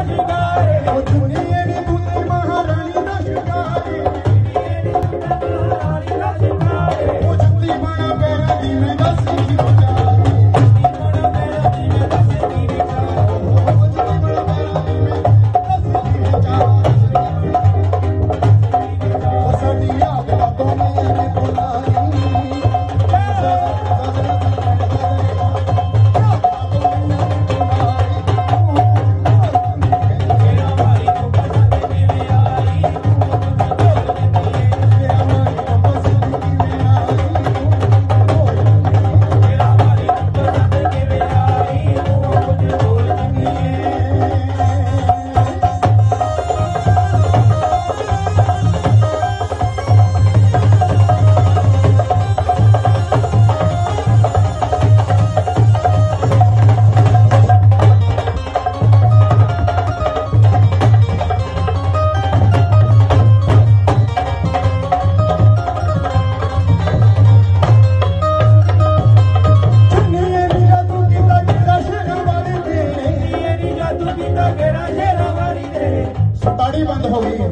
ताड़ी बंद हो गई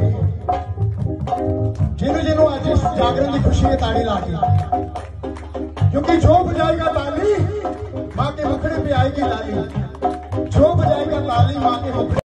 जिन्हों आज जागरण की खुशी है ताड़ी ला के, क्योंकि जो बजाएगा ताली माँ के मुखड़े पे आएगी लाली, जो बजाएगा ताली माँ के मुखड़े